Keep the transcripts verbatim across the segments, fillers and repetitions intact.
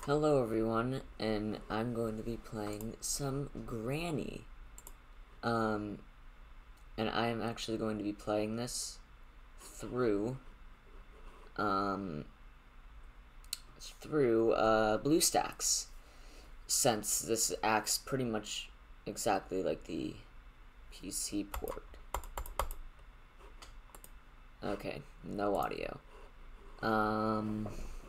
Hello everyone, and I'm going to be playing some Granny. Um, and I am actually going to be playing this through, um, through, uh, BlueStacks, since this acts pretty much exactly like the P C port. Okay, no audio. Um...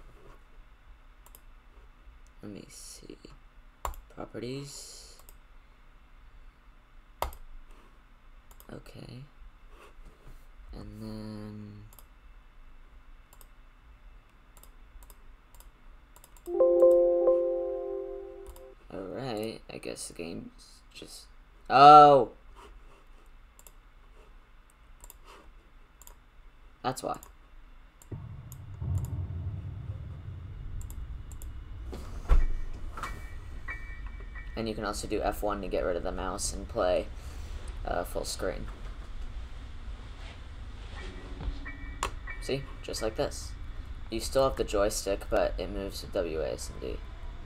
Let me see. Properties. Okay. And then... Alright, I guess the game's just... Oh! That's why. And you can also do F one to get rid of the mouse and play uh, full screen. See? Just like this. You still have the joystick, but it moves with W, A, S, and D.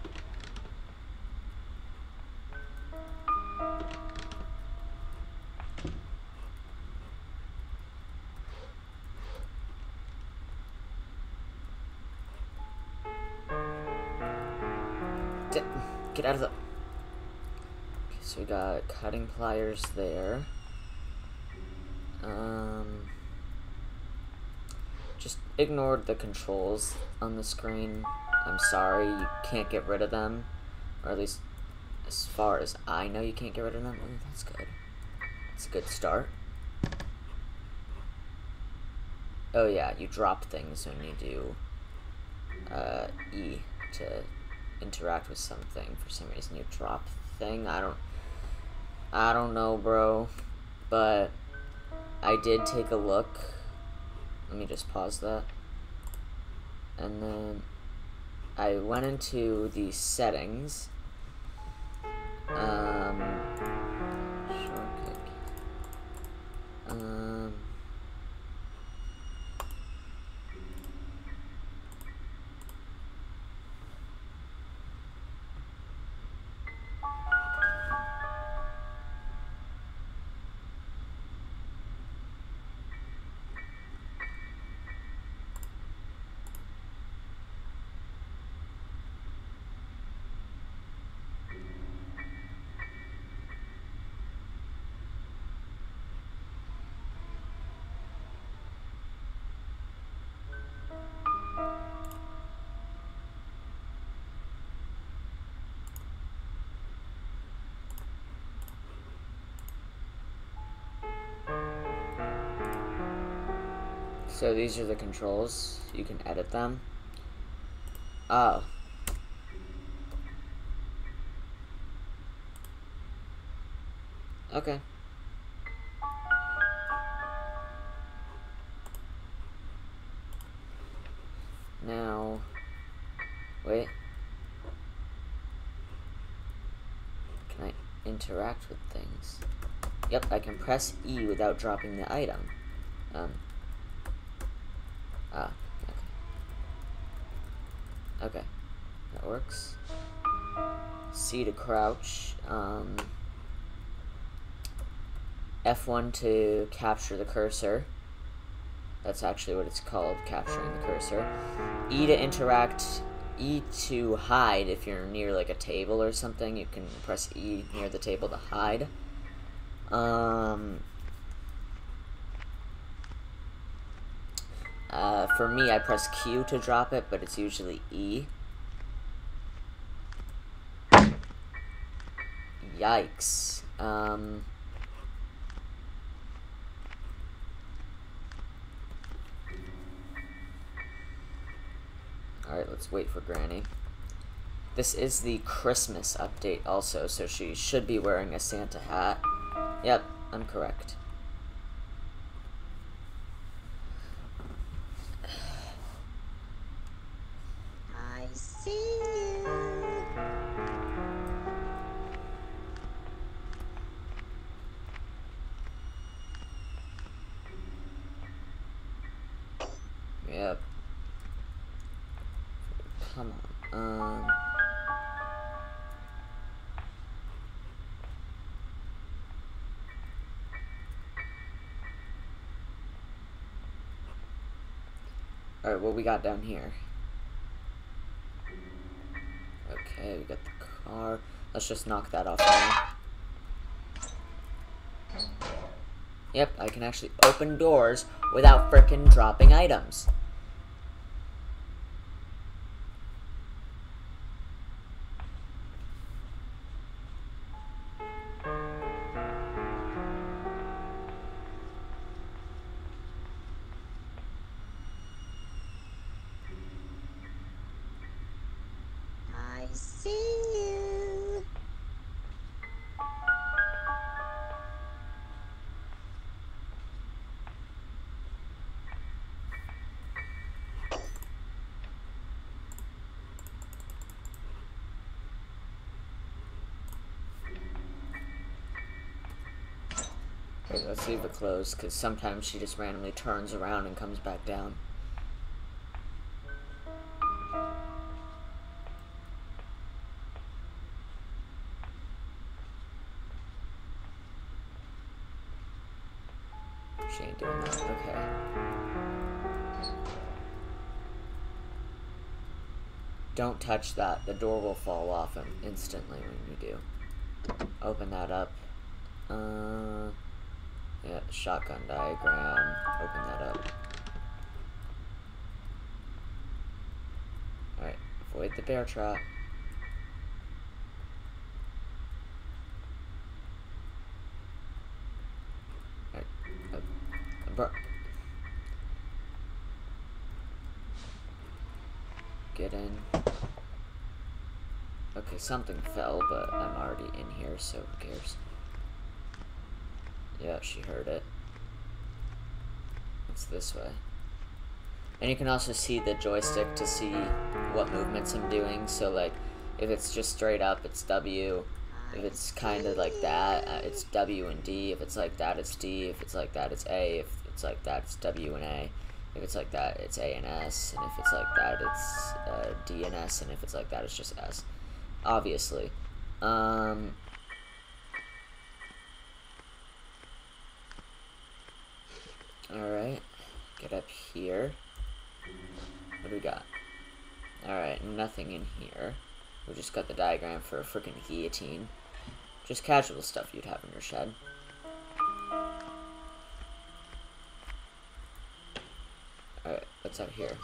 Get out of the... Okay, so we got cutting pliers there. Um... Just ignore the controls on the screen. I'm sorry, you can't get rid of them. Or at least, as far as I know, you can't get rid of them. Ooh, that's good. That's a good start. Oh yeah, you drop things when you do uh, E to interact with something. For some reason, you drop thing. I don't... I don't know, bro. But I did take a look. Let me just pause that. And then I went into the settings. Um, shortcut. Um, So these are the controls. You can edit them. Oh. Okay. Now, wait. Can I interact with things? Yep, I can press E without dropping the item. Um. Ah, okay. Okay, that works. C to crouch. Um, F one to capture the cursor. That's actually what it's called, capturing the cursor. E to interact. E to hide if you're near like a table or something. You can press E near the table to hide. Um... Uh, for me, I press Q to drop it, but it's usually E. Yikes. Um... Alright, let's wait for Granny. This is the Christmas update also, so she should be wearing a Santa hat. Yep, I'm correct. I see you. Yep. Come on. Um... Alright, what we got down here? Okay, we got the car. Let's just knock that off now. Yep, I can actually open doors without frickin' dropping items. I see you. Okay, let's leave it closed, because sometimes she just randomly turns around and comes back down. She ain't doing that. Okay. Don't touch that. The door will fall off instantly when you do. Open that up. Uh, yeah, shotgun diagram. Open that up. Alright, avoid the bear trap. Alright, uh, bro. Get in. Okay, something fell, but I'm already in here, so who cares? Yeah, she heard it. It's this way. And you can also see the joystick to see what movements I'm doing. So, like, if it's just straight up, it's W. If it's kind of like that, uh, it's W and D. If it's like that, it's D. If it's like that, it's A. If it's like that, it's W and A. If it's like that, it's A and S. And if it's like that, it's uh, D and S. And if it's like that, it's just S. Obviously. Um... Alright, get up here. What do we got? Alright, nothing in here. We just got the diagram for a freaking guillotine. Just casual stuff you'd have in your shed. Alright, what's out here?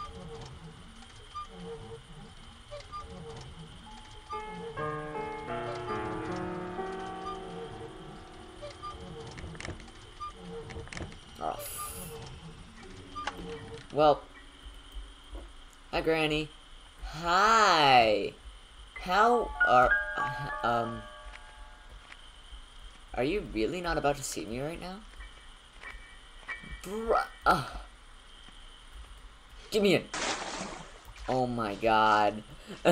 Oh. Well, hi, Granny. Hi. How are uh, um? Are you really not about to see me right now, bruh? Uh, give me it. Oh my god.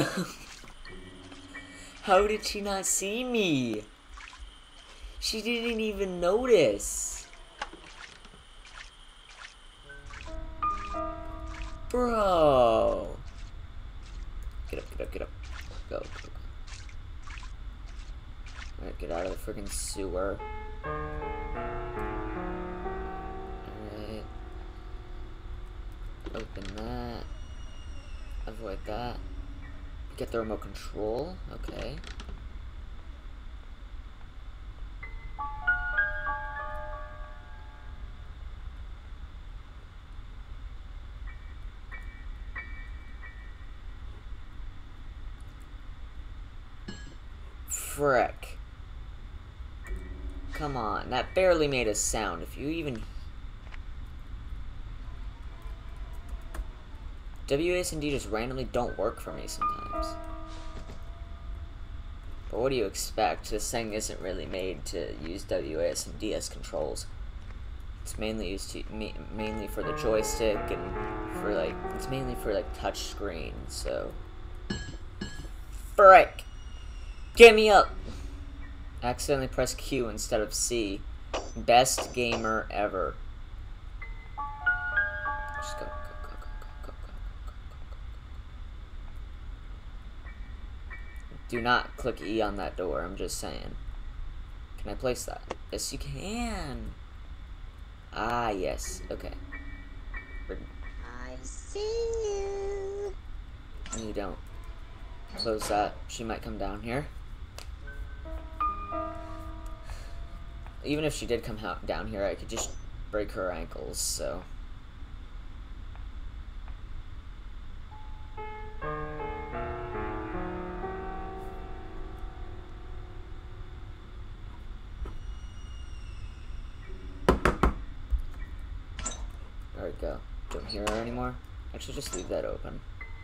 How did she not see me? She didn't even notice. Bro. Get up, get up, get up. Go, go, go. Alright, get out of the freaking sewer. Alright. Open that. Avoid that. Get the remote control. Okay. Frick. Come on, that barely made a sound. If you even... W A S D just randomly don't work for me sometimes. But what do you expect? This thing isn't really made to use W A S D as controls. It's mainly used to ma mainly for the joystick and for like it's mainly for like touch screen. So, frick. Get me up! Accidentally press Q instead of C. Best gamer ever. Just go, go, go, go, go, go, go, go, go, Do not click E on that door, I'm just saying. Can I place that? Yes, you can. Ah, yes. Okay. I see you. And you don't. Close that. She might come down here. Even if she did come out down here, I could just break her ankles, so... There we go. Don't hear her anymore. I should just leave that open.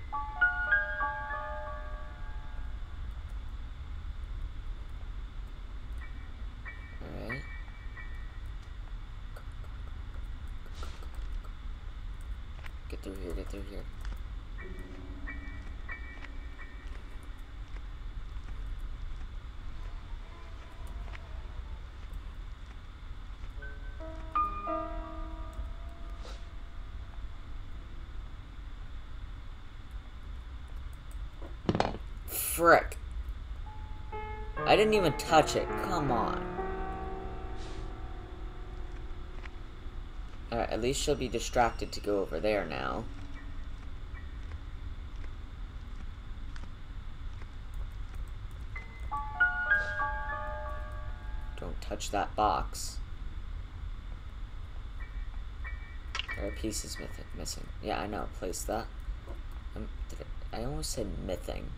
Alright. Get through here, get through here. Frick. I didn't even touch it. Come on. Alright, at least she'll be distracted to go over there now. Don't touch that box. There are pieces missing. Yeah, I know. Place that. Um, did I, I almost said mything.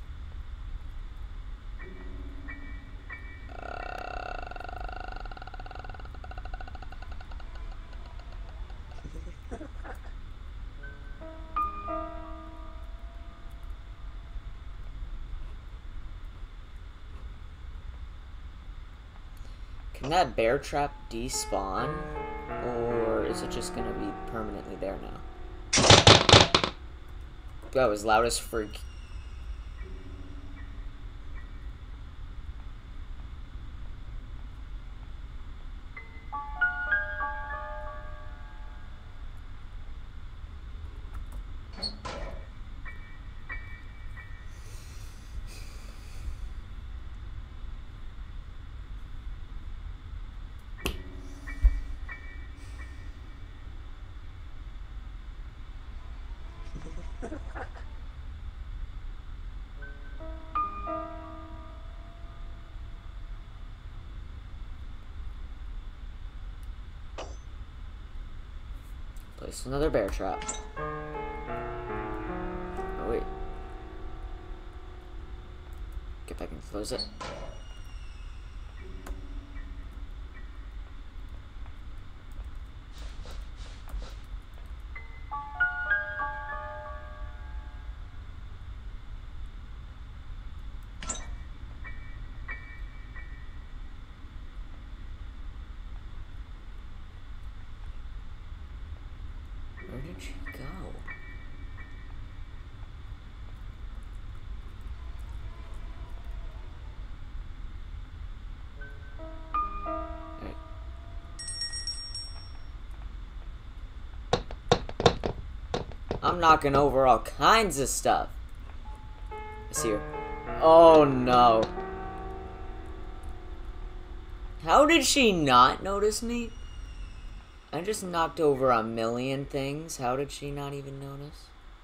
Can that bear trap despawn? Or is it just gonna be permanently there now? Go, as loud as freak. Place another bear trap. Oh wait. Get back and close it. Where did she go? Right. I'm knocking over all kinds of stuff. I see her. Oh no. How did she not notice me? I just knocked over a million things. How did she not even notice?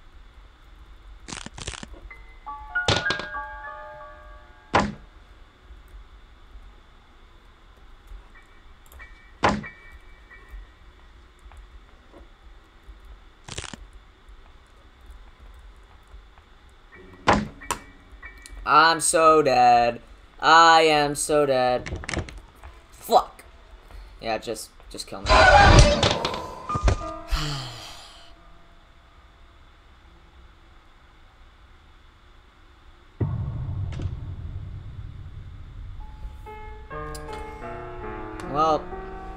I'm so dead. I am so dead. Fuck. Yeah, just just kill me. Well,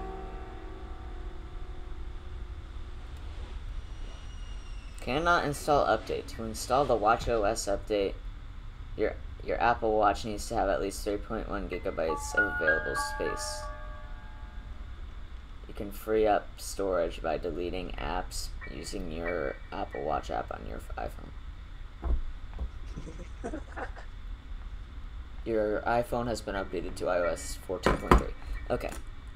cannot install update. To install the watchOS update, your your Apple Watch needs to have at least three point one gigabytes of available space. You can free up storage by deleting apps using your Apple Watch app on your iPhone. Your iPhone has been updated to i O S fourteen point three. Okay.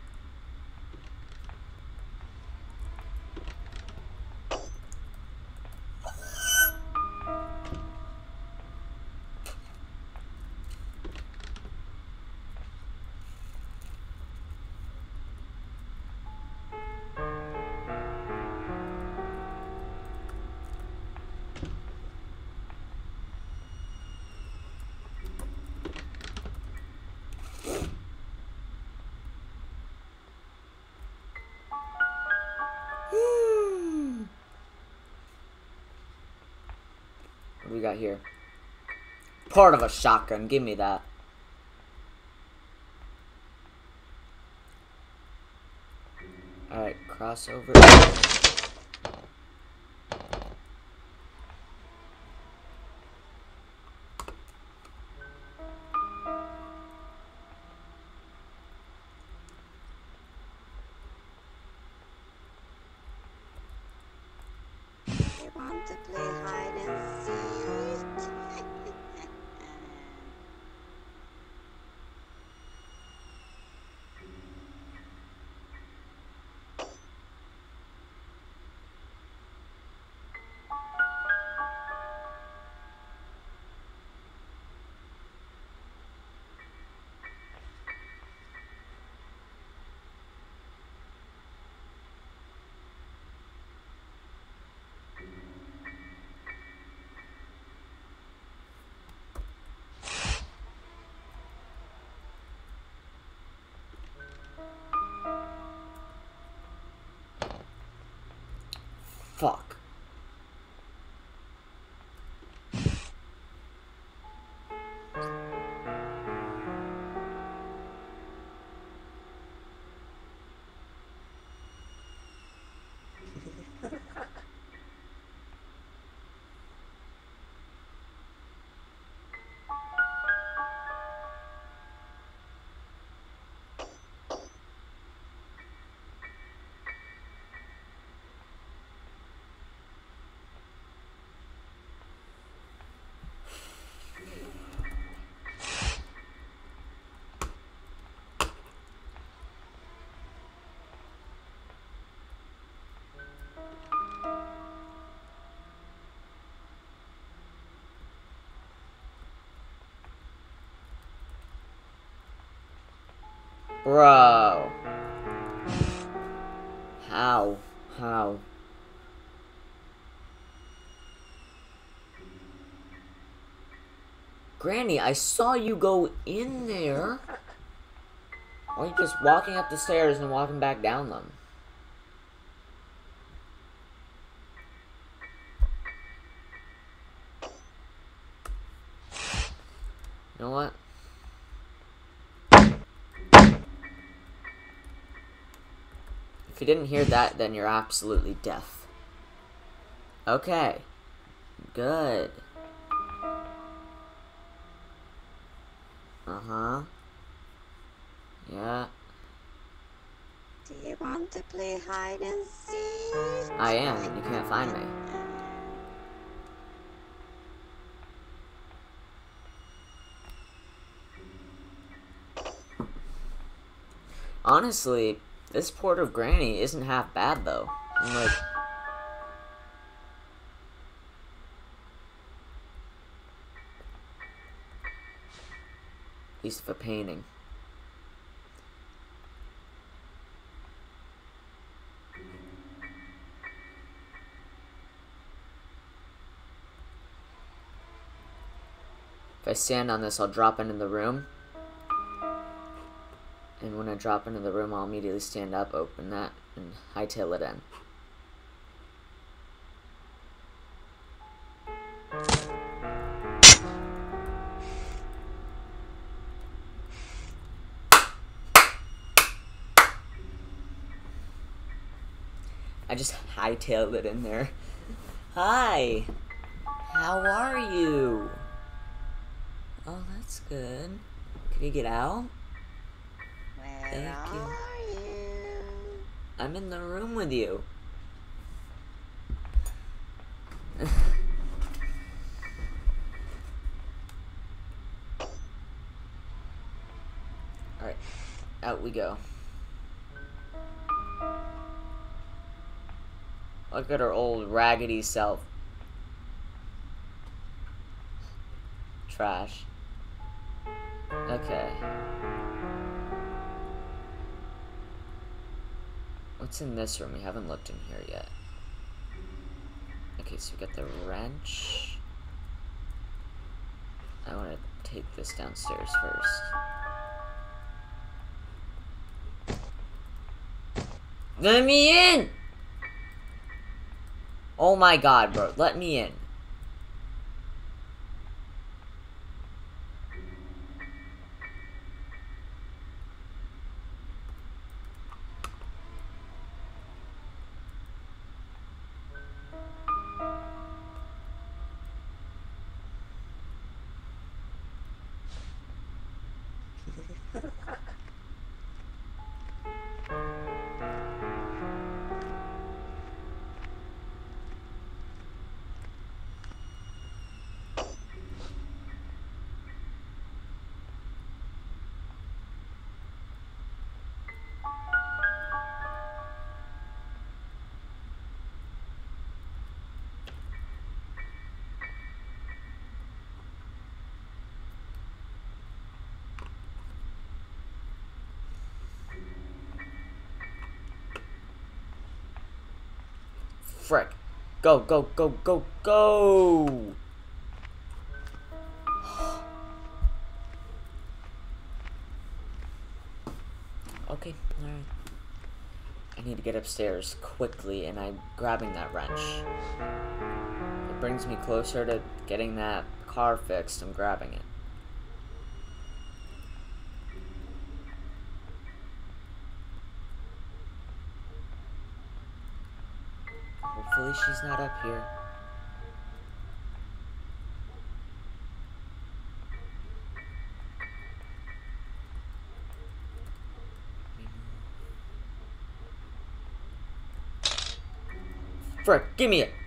What do we got here? Part of a shotgun. Give me that. Alright, crossover. You want to play hide and seek? Fuck. Bro. How? How? Granny, I saw you go in there. Why are you just walking up the stairs and walking back down them? You know what? If you didn't hear that, then you're absolutely deaf. Okay. Good. Uh-huh. Yeah. Do you want to play hide and seek? I am, and you can't find me. Honestly, this port of Granny isn't half bad, though. I'm like... Piece of a painting. If I stand on this, I'll drop into the room. And when I drop into the room, I'll immediately stand up, open that, and hightail it in. I just hightailed it in there. Hi! How are you? Oh, that's good. Can you get out? Where Thank are you. you? I'm in the room with you. out we go. Look at her old raggedy self. Trash. Okay. What's in this room? We haven't looked in here yet. Okay, so we got the wrench. I want to take this downstairs first. Let me in! Oh my god, bro. Let me in. Frick. Go, go, go, go, go! Okay, alright. I need to get upstairs quickly, and I'm grabbing that wrench. It brings me closer to getting that car fixed. I'm grabbing it. Hopefully she's not up here. Frick, give me it!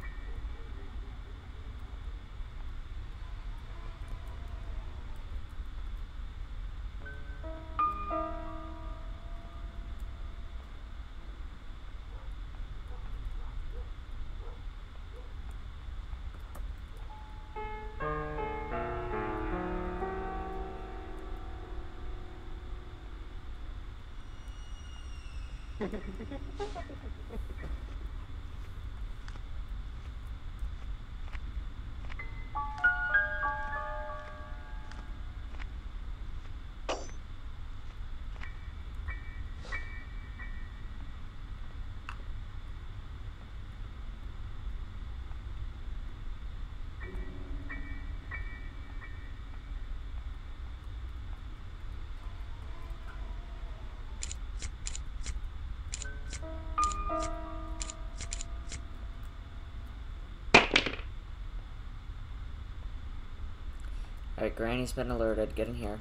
Alright, Granny's been alerted. Get in here.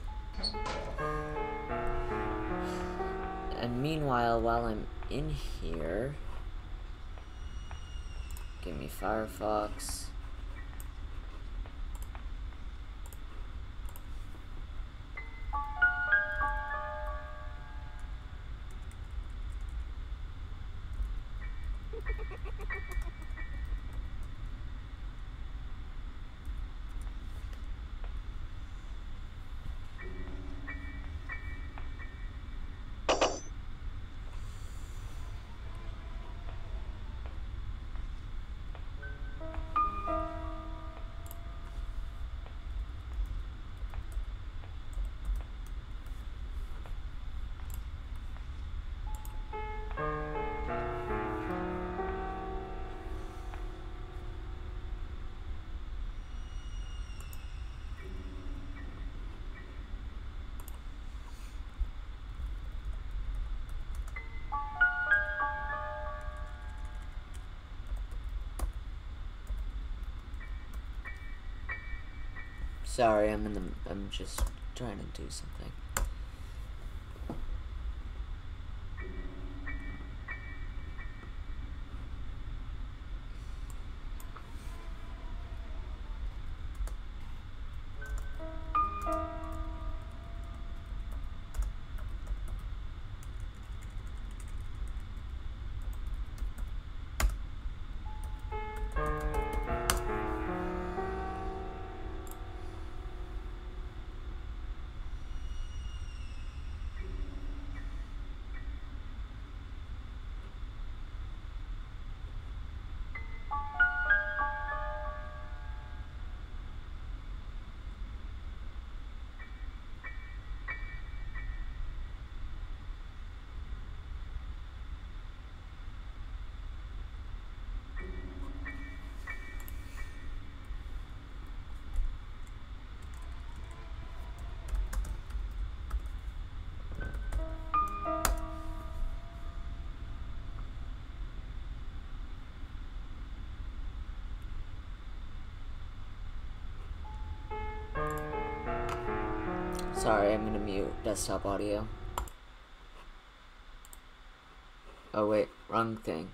And meanwhile, while I'm in here... Give me Firefox. Sorry, I'm in the. I'm just trying to do something. Sorry, I'm gonna mute desktop audio. Oh wait, wrong thing.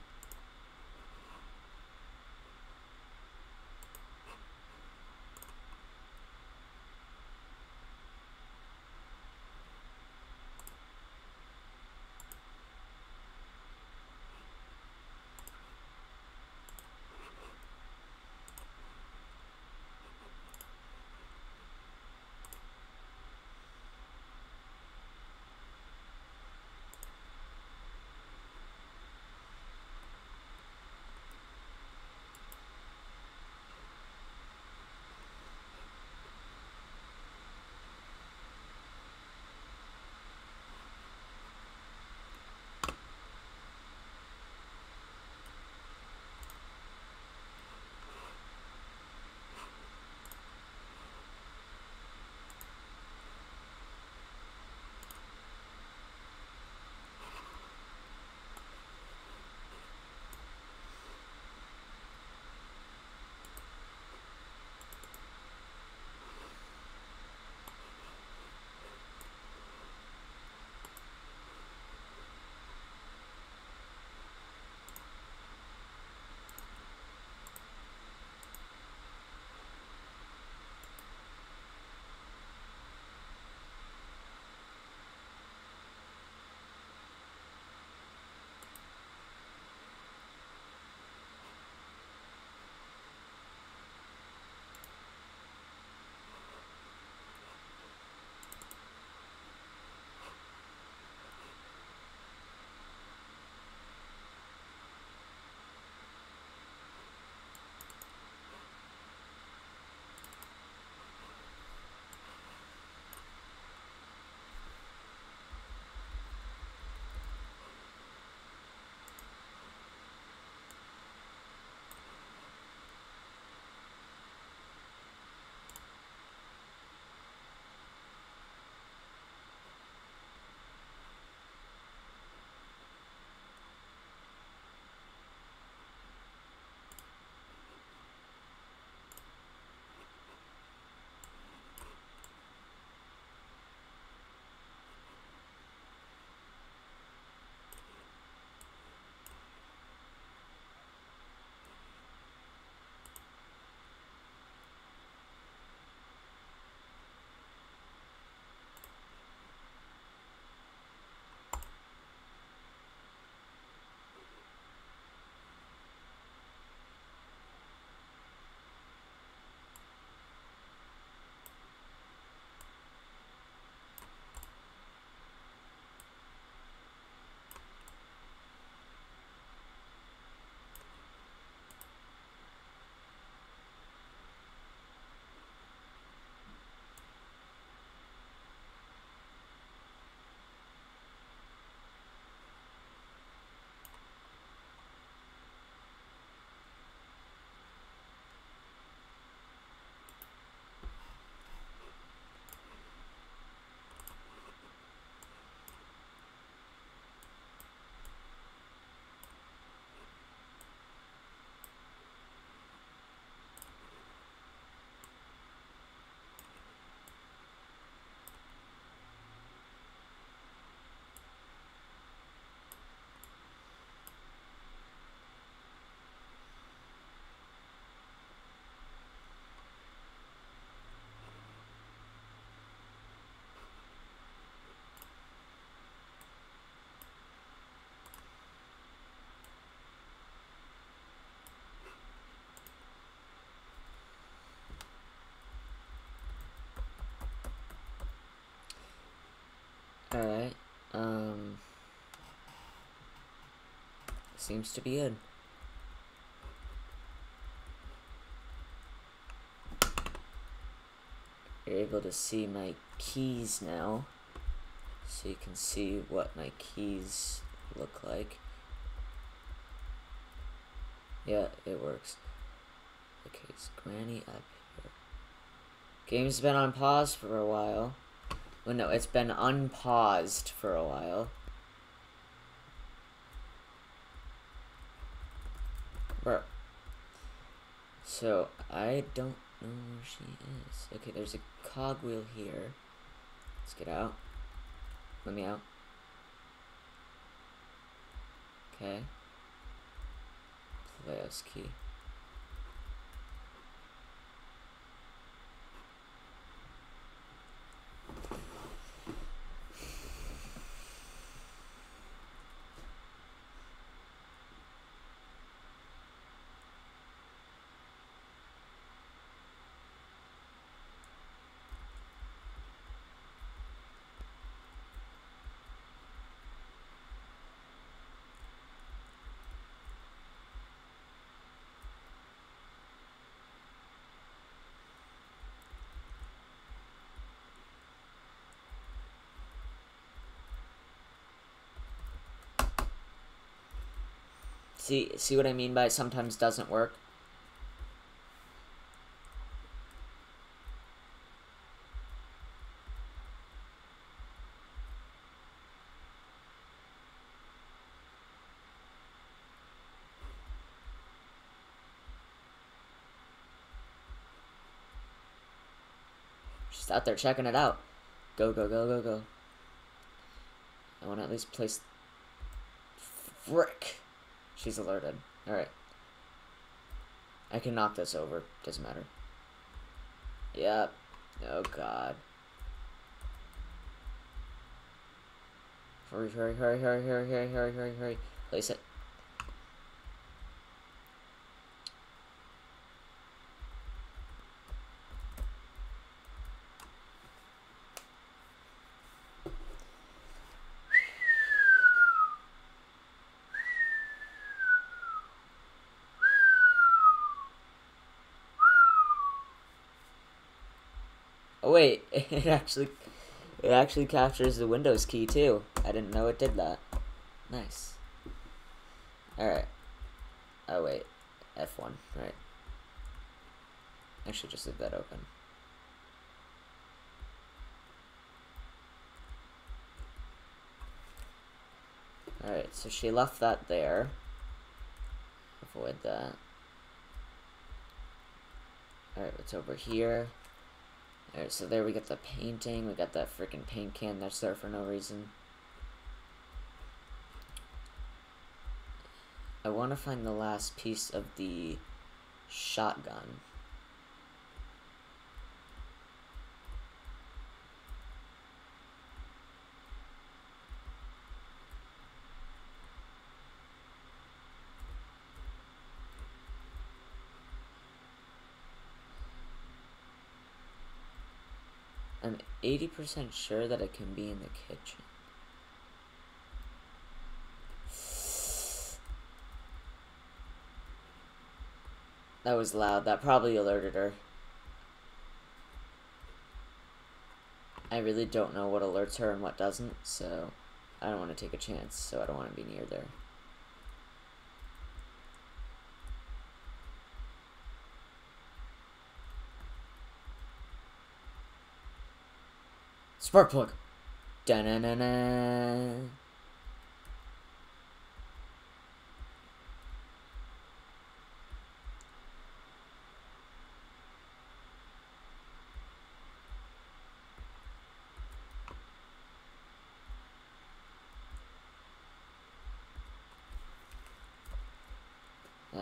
Alright, um... seems to be good. You're able to see my keys now, so you can see what my keys look like. Yeah, it works. Okay, it's Granny up here. Game's been on pause for a while. Well, no, it's been unpaused for a while. Bro. So, I don't know where she is. Okay, there's a cogwheel here. Let's get out. Let me out. Okay. Playhouse key. See, see what I mean by sometimes doesn't work? She's out there checking it out. Go, go, go, go, go. I want to at least place... Frick! She's alerted. Alright. I can knock this over. Doesn't matter. Yep. Oh, God. Hurry, hurry, hurry, hurry, hurry, hurry, hurry, hurry, hurry. Place it. Oh wait, it actually, it actually captures the Windows key too. I didn't know it did that. Nice. Alright. Oh wait, F one, right. I should just leave that open. Alright, so she left that there. Avoid that. Alright, what's over here? Alright, so there we get the painting. We got that freaking paint can that's there for no reason. I want to find the last piece of the shotgun. I'm eighty percent sure that it can be in the kitchen. That was loud. That probably alerted her. I really don't know what alerts her and what doesn't, so I don't want to take a chance, so I don't want to be near there. Spark plug. Da-na-na-na. Ah.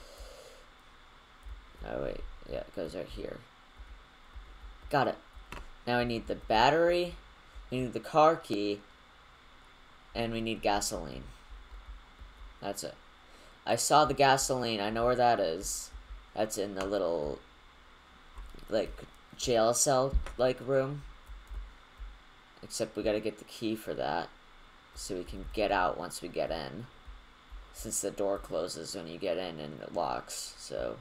Oh wait, yeah, it goes right here. Got it. Now I need the battery, we need the car key, and we need gasoline. That's it. I saw the gasoline, I know where that is. That's in the little, like, jail cell, like, room. Except we gotta get the key for that, so we can get out once we get in. Since the door closes when you get in and it locks, so...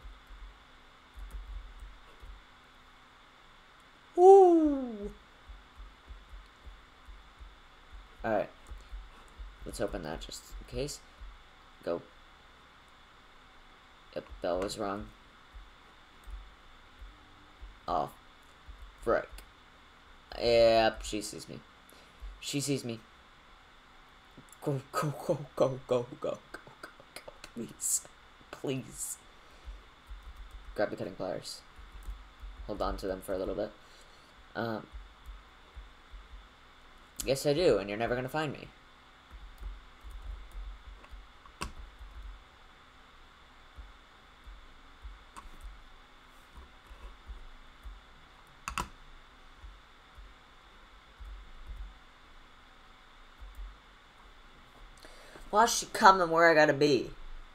Woo! Alright. Let's open that just in case. Go. Yep, bell was wrong. Oh. Frick. Yep, she sees me. She sees me. Go, go, go, go, go, go, go, go, go, please. Please. Grab the cutting pliers. Hold on to them for a little bit. Um, Yes, I do, and you're never gonna find me. Why's she coming where I gotta be?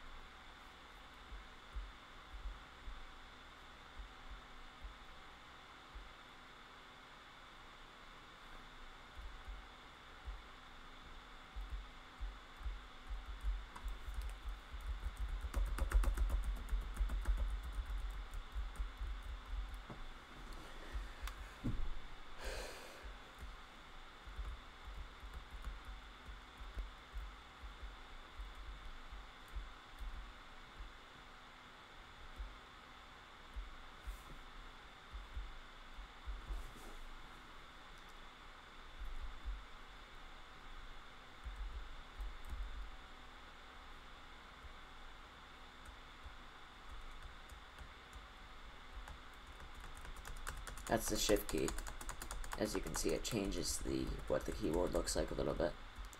That's the shift key. As you can see, it changes the what the keyboard looks like a little bit.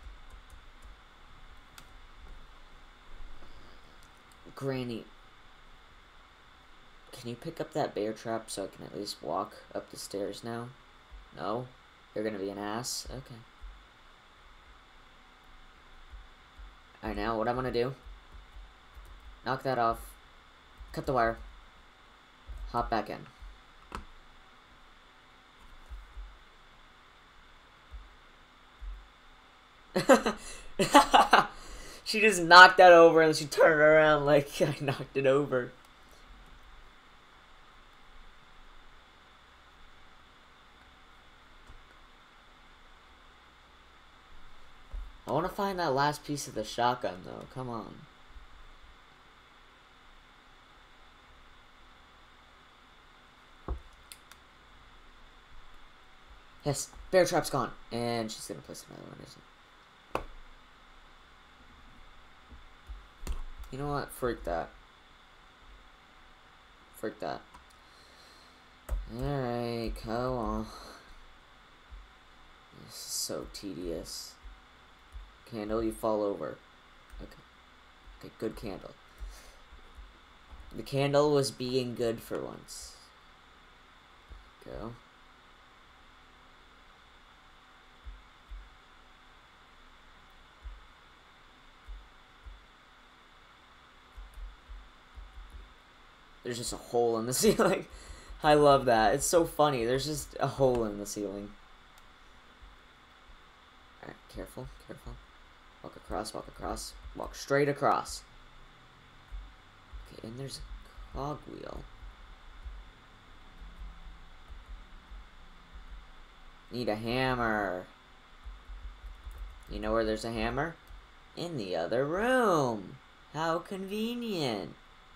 Granny, can you pick up that bear trap so I can at least walk up the stairs now? No? You're gonna be an ass? Okay. Alright, now what I'm gonna do, knock that off, cut the wire, hop back in. She just knocked that over and she turned around like I knocked it over. I want to find that last piece of the shotgun though, come on. Yes, bear trap's gone. And she's gonna place another one, isn't it? You know what? Freak that. Freak that. Alright, come on. This is so tedious. Candle, you fall over. Okay. Okay, good candle. The candle was being good for once. Go. There's just a hole in the ceiling. I love that. It's so funny. There's just a hole in the ceiling. Alright, careful, careful. Walk across, walk across. Walk straight across. Okay, and there's a cogwheel. Need a hammer. You know where there's a hammer? In the other room. How convenient.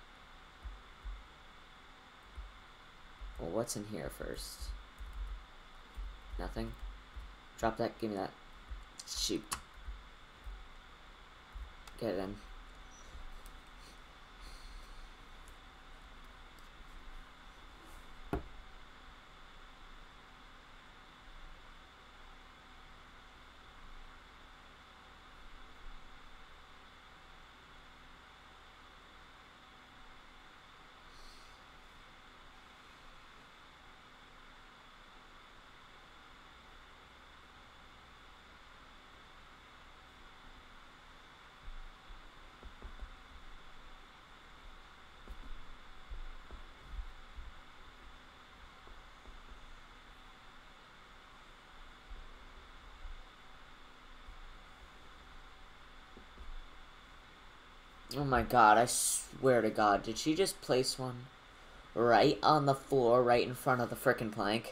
Well, what's in here first? Nothing? Drop that, give me that. Shoot. Get it in. Oh my god, I swear to god, did she just place one right on the floor, right in front of the frickin' plank?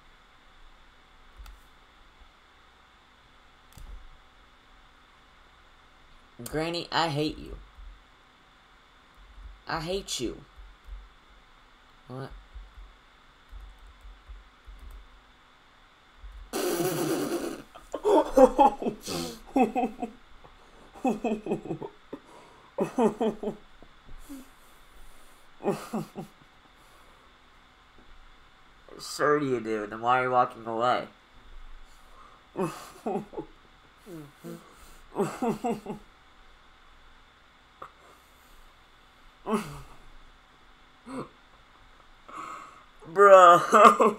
Granny, I hate you. I hate you. What? Sure you do, then why are you walking away? Bro.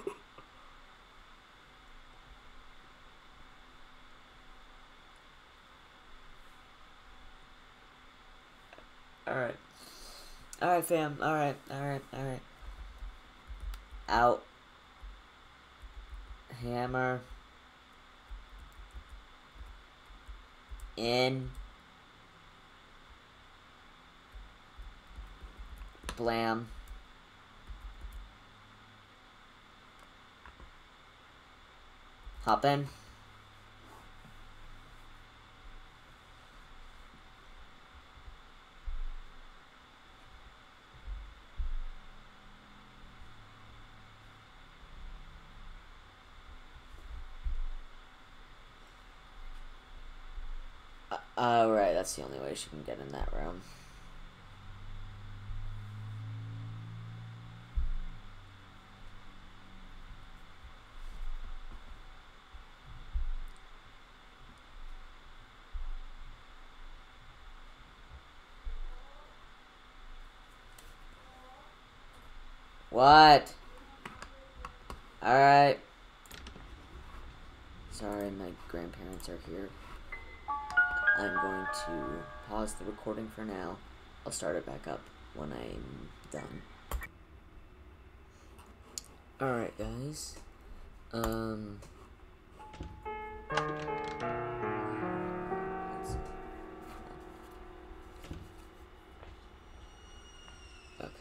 Alright. Alright, fam. Alright, alright, alright. Out. Hammer. In. Blam. Hop in. Oh, uh, right, that's the only way she can get in that room. What? Alright. Sorry, my grandparents are here. I'm going to pause the recording for now. I'll start it back up when I'm done. Alright, guys. Um... Okay.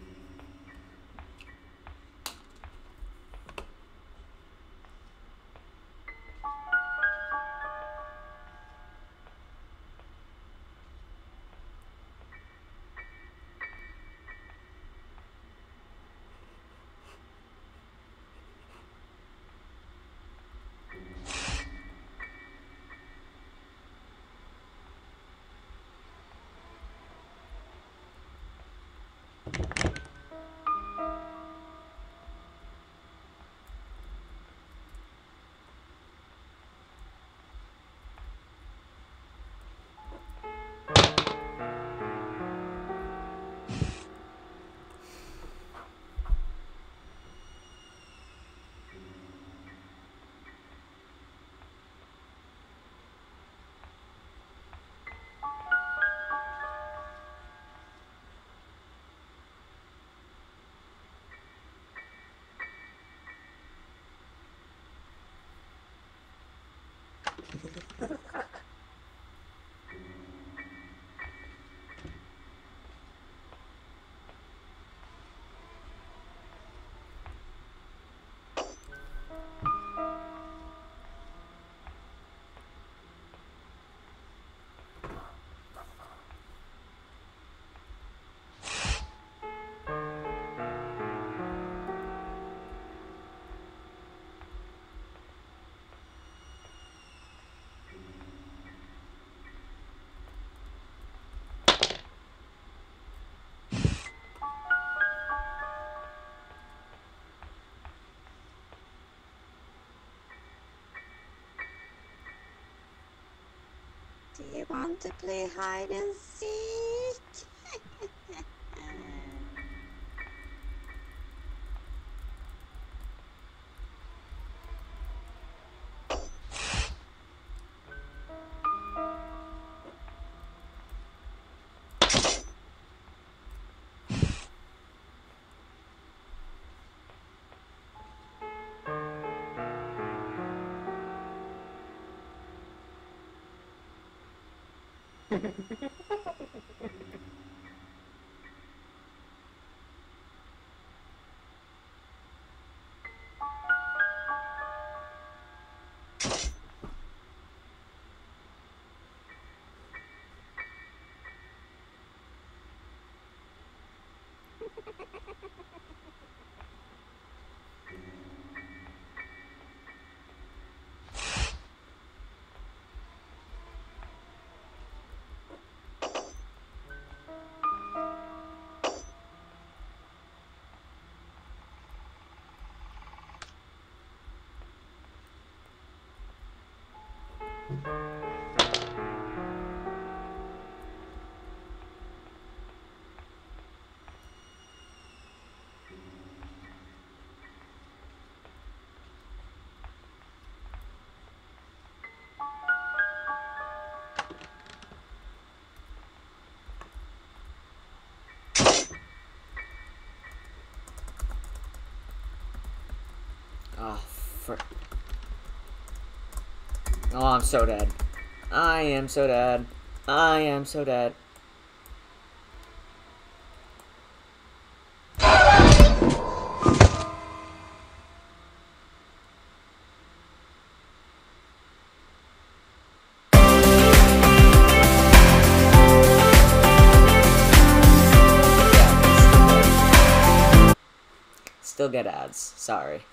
Do you want to play hide and seek? Oh, frick. Oh, I'm so dead. I am so dead. I am so dead. Still get ads. Sorry.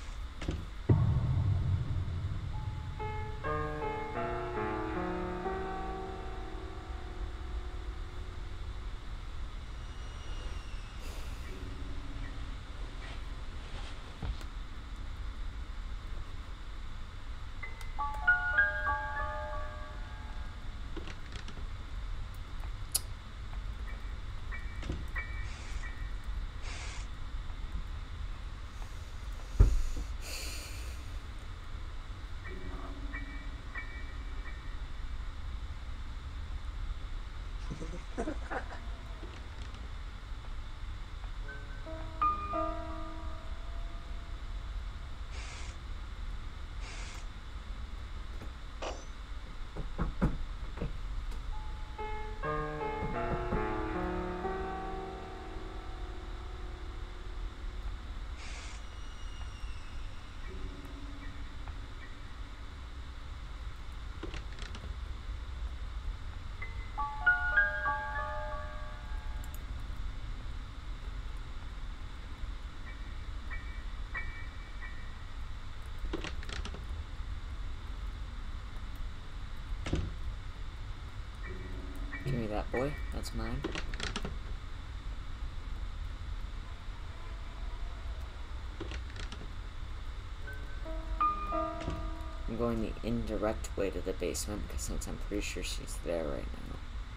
Give me that, boy. That's mine. I'm going the indirect way to the basement, because since I'm pretty sure she's there right now.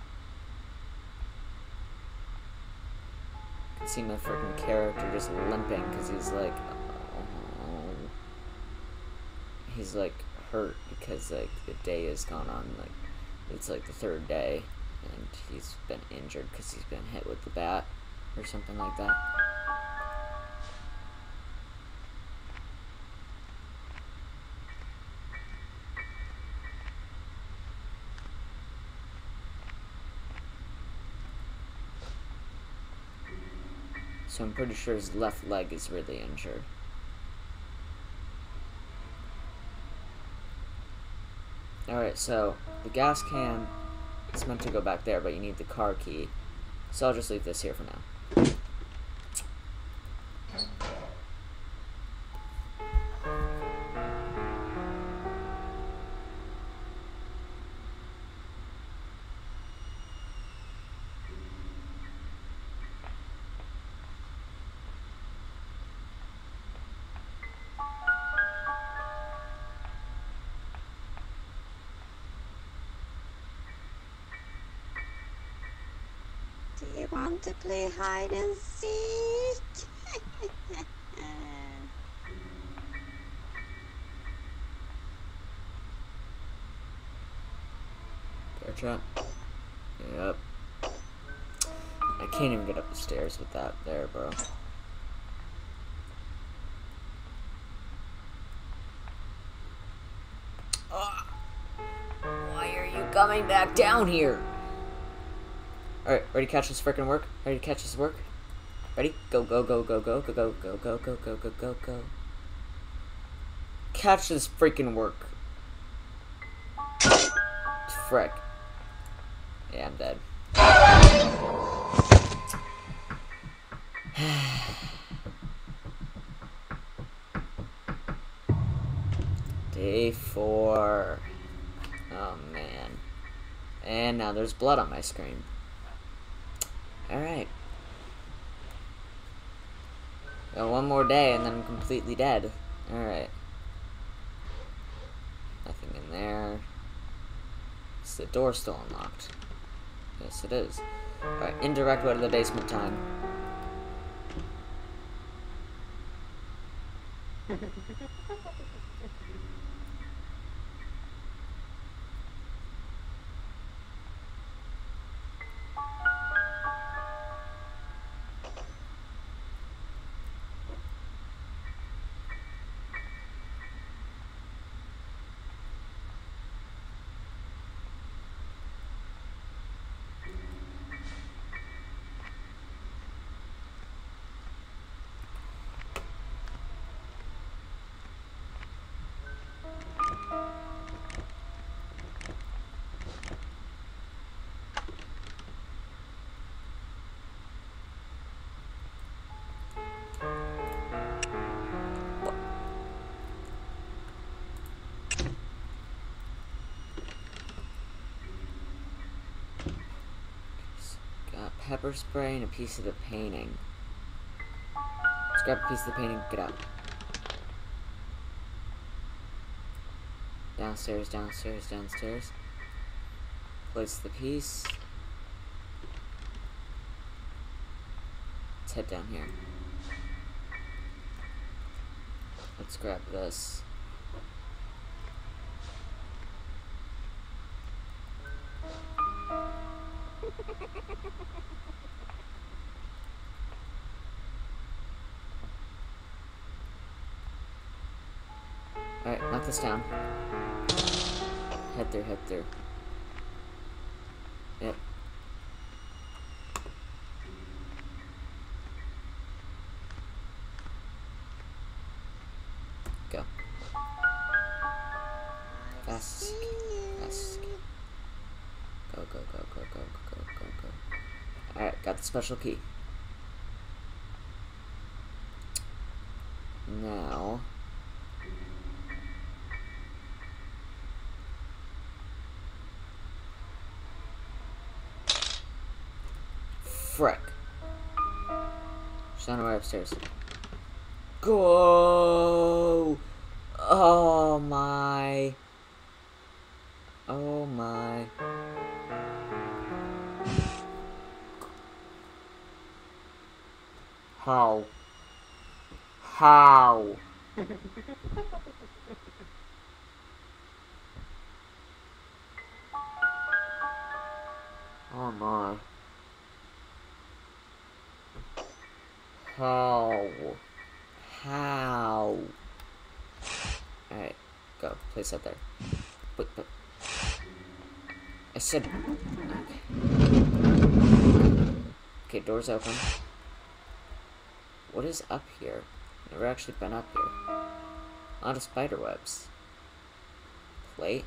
I can see my freaking character just limping, because he's like, oh, he's like hurt, because like the day has gone on, like, it's like the third day, and he's been injured, because he's been hit with the bat, or something like that. So I'm pretty sure his left leg is really injured. Alright, so the gas can is meant to go back there, but you need the car key. So I'll just leave this here for now. Do you want to play hide and seek? Bear trap. Yep. I can't even get up the stairs with that there, bro. Oh, why are you coming back down here? Alright, ready to catch this frickin' work? Ready to catch this work? Ready? Go, go, go, go, go, go, go, go, go, go, go, go, go, go. Catch this freaking work. Frick. Yeah, I'm dead. Day four. Oh, man. And now there's blood on my screen. Alright. Got one more day and then I'm completely dead. Alright. Nothing in there. Is the door still unlocked? Yes, it is. Alright, indirect way to the basement time. Got pepper spray and a piece of the painting. Let's grab a piece of the painting, get out. Downstairs, downstairs, downstairs. Place the piece. Let's head down here. Let's grab this. Alright, knock this down. Head through, head through. Yep. Go. Fast. Fast. Go, go, go, go, go, go, go, go. Alright, got the special key. Now... Frick. She's on her way upstairs. Go! Oh my. Oh my. How? How? Oh my. How? How? Alright, go. Place that there. Wait, but... I said... Okay. Okay, door's open. What is up here? Never actually been up here. A lot of spider webs. Plate?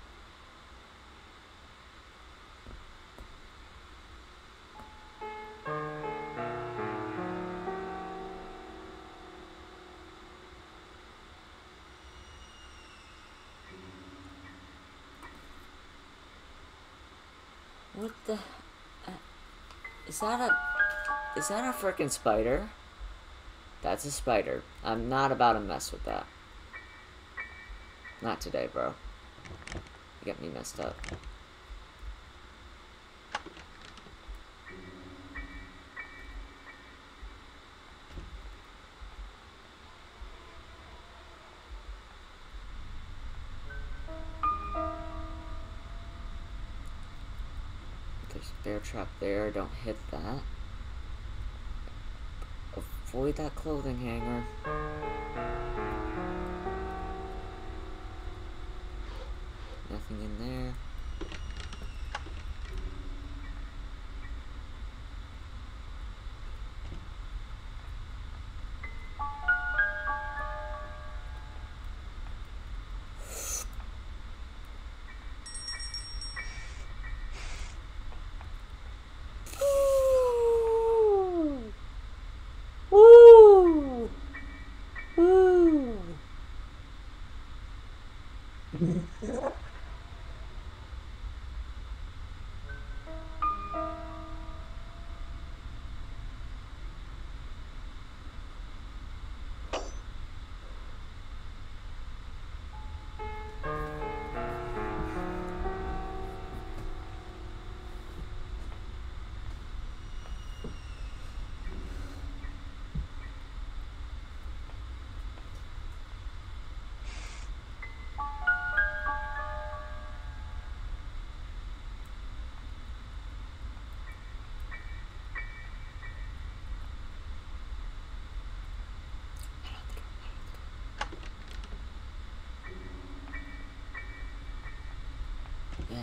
What the... Uh, is that a... Is that a frickin' spider? That's a spider. I'm not about to mess with that. Not today, bro. You got me messed up. There's a bear trap there. Don't hit that. Avoid that clothing hanger. Nothing in there.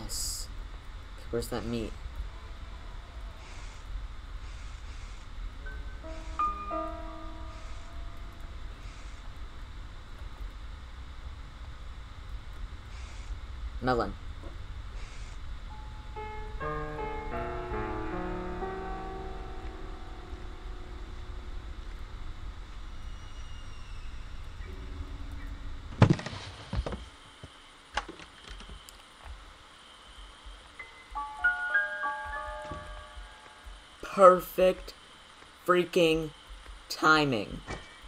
Yes. Okay, where's that meat? Melon. Perfect freaking timing.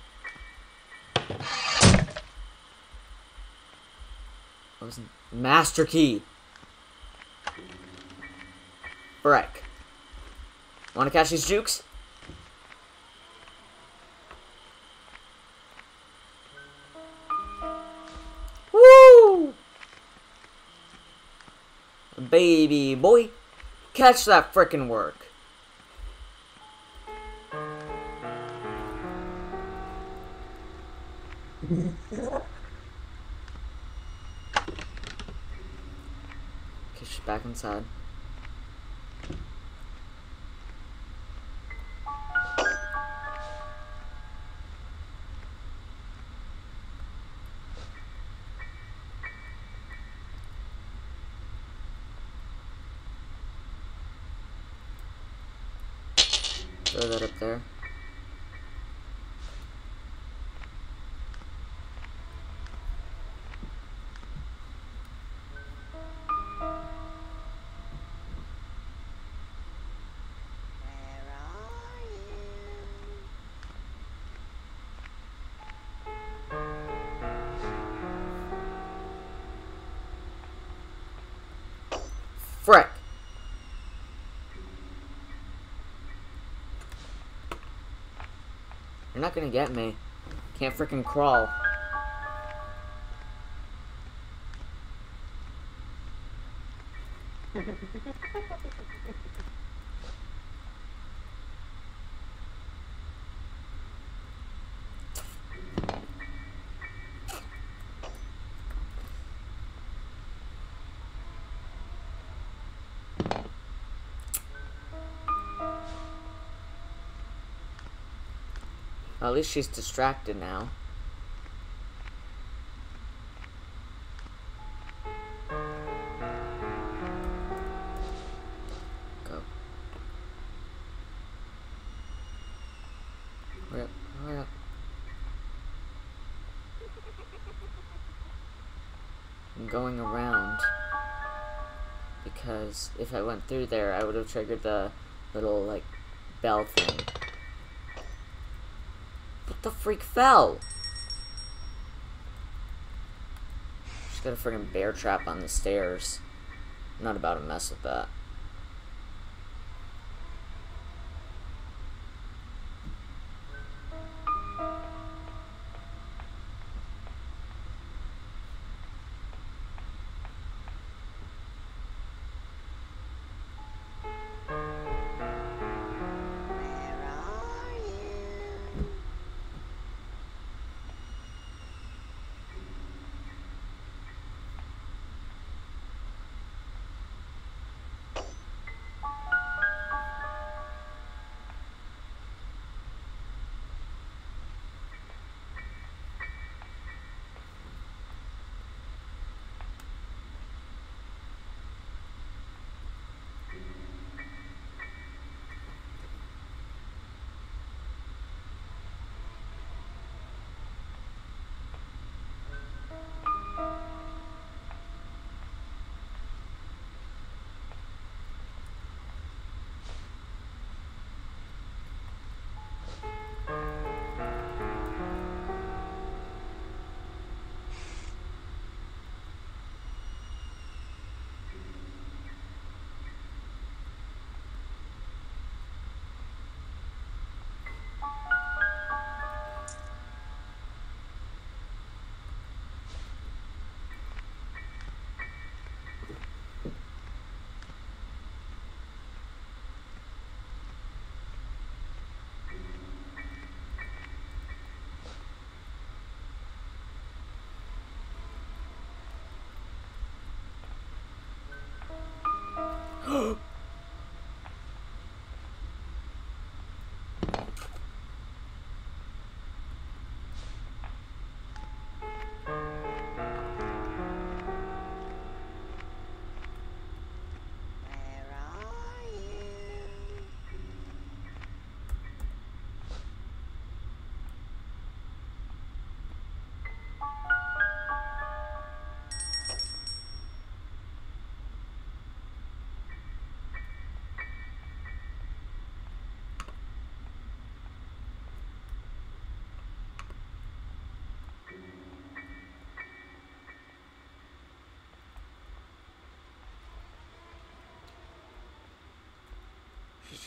What was it? Master key. Frick. Want to catch these jukes? Woo! Baby boy, catch that frickin' work. Okay, she's back inside. Throw that up there. Where are you? Frick. You're not gonna get me. Can't frickin' crawl. Well, at least she's distracted now. Go. Hurry up, hurry up. I'm going around. Because if I went through there, I would have triggered the little, like, bell thing. What the freak fell? She's got a friggin' bear trap on the stairs. I'm not about to mess with that. Where are you?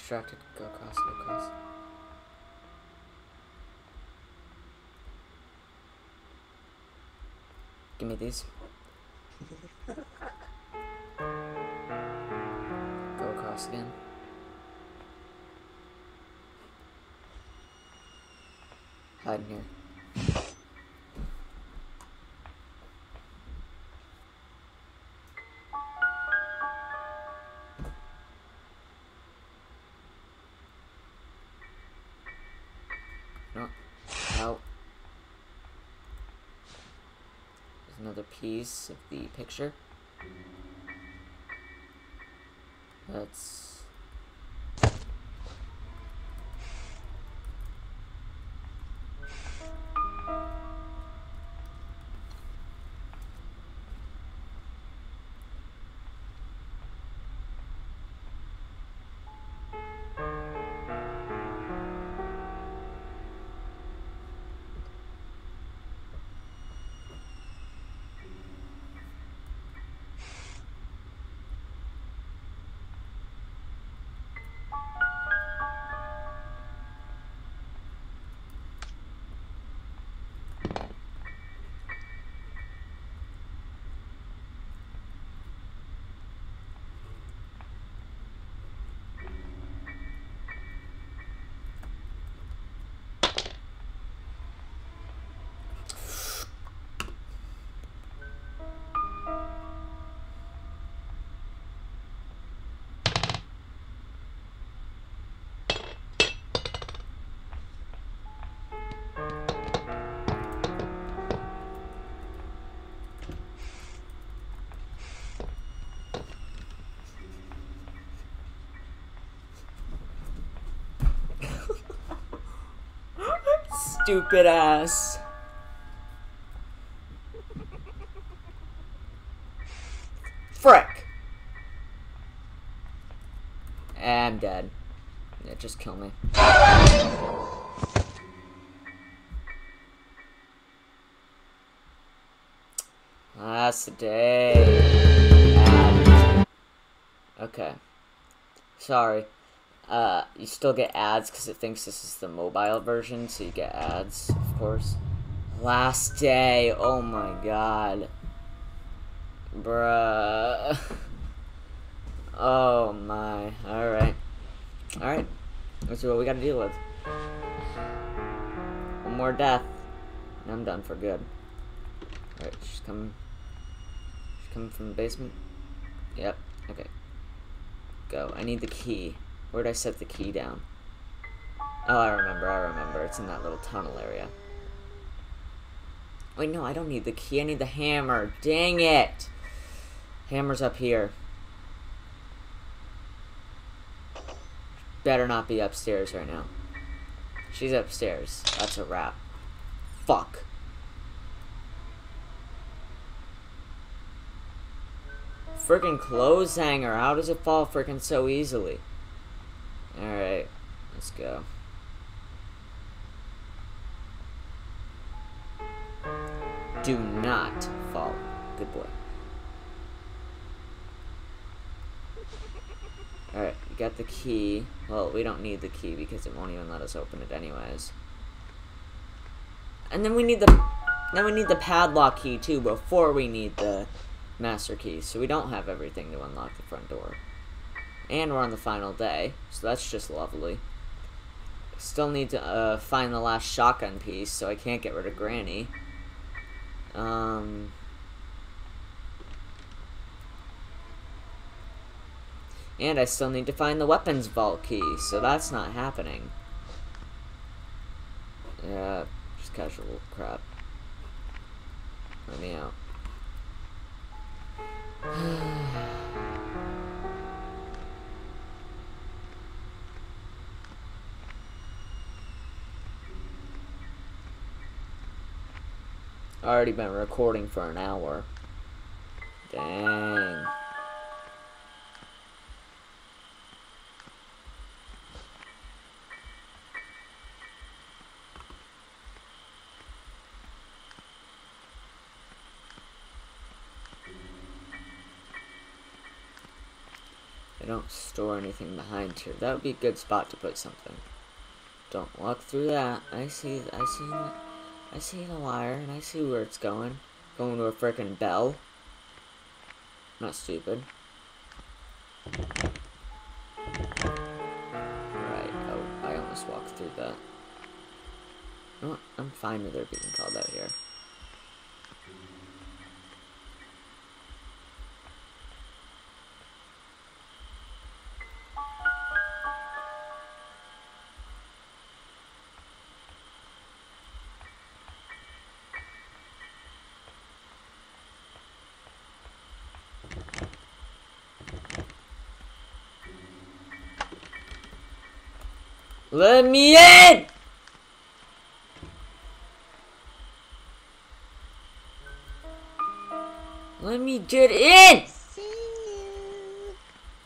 distracted. Go across, go across. Give me these. Go across again. Hide in here. No. Out. There's another piece of the picture. That's... Stupid ass. Frick. I'm dead. Yeah, just kill me. Last day. Ads. Okay. Sorry. Uh, you still get ads because it thinks this is the mobile version, so you get ads, of course. Last day. Oh my god. Bruh. Oh my. Alright. Alright. Let's see what we gotta deal with. One more death. And I'm done for good. Alright, she's coming. She's coming from the basement. Yep. Okay. Go. I need the key. Where'd I set the key down? Oh, I remember, I remember. It's in that little tunnel area. Wait, no, I don't need the key. I need the hammer. Dang it! Hammer's up here. Better not be upstairs right now. She's upstairs. That's a wrap. Fuck. Freaking clothes hanger. How does it fall freaking so easily? Alright, let's go. Do not fall. Good boy. Alright, we got the key. Well, we don't need the key because it won't even let us open it anyways. And then we need the then we need the padlock key too before we need the master key. So we don't have everything to unlock the front door. And we're on the final day, so that's just lovely. Still need to uh, find the last shotgun piece, so I can't get rid of Granny. Um, and I still need to find the weapons vault key, so that's not happening. Yeah, just casual crap. Let me out. Already been recording for an hour. Dang. They don't store anything behind here. That would be a good spot to put something. Don't walk through that. I see, I see, I see the wire, and I see where it's going. Going to a frickin' bell. Not stupid. Right. Oh, I almost walked through that. You know what? I'm fine with there being called out here. Let me in! Let me get in! See you.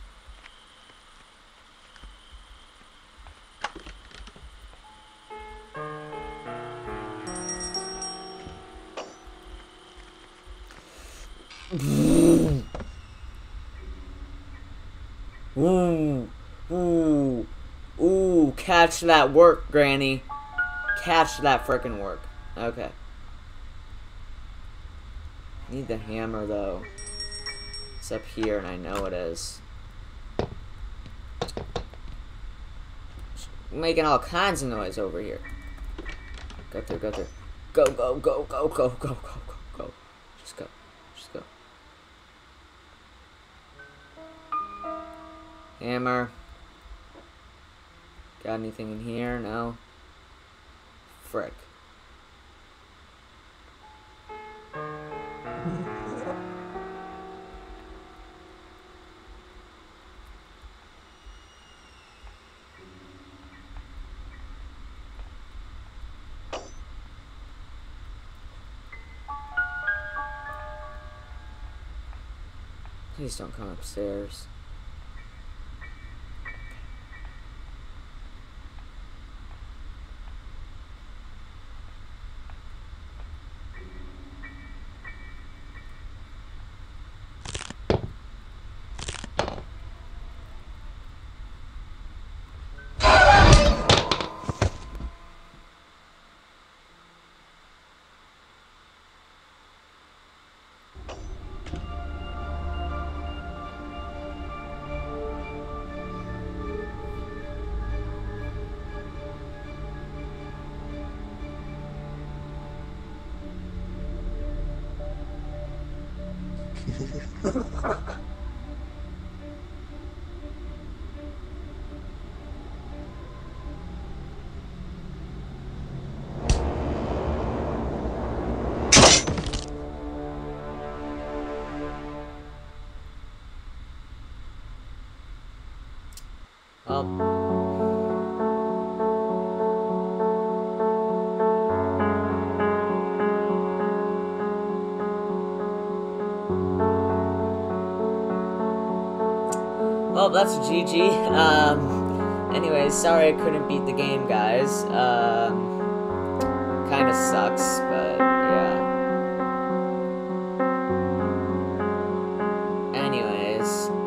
Ooh, ooh, ooh, catch that work, Granny. Catch that frickin' work. Okay. Need the hammer, though. It's up here, and I know it is. Making all kinds of noise over here. Go through, go through. Go, go, go, go, go, go, go, go, go. Just go. Just go. Hammer. Got anything in here? No. Frick. Please don't come upstairs. Well. Well, that's a G G. Um, anyways, sorry I couldn't beat the game, guys. Um, kinda sucks, but yeah. Anyways.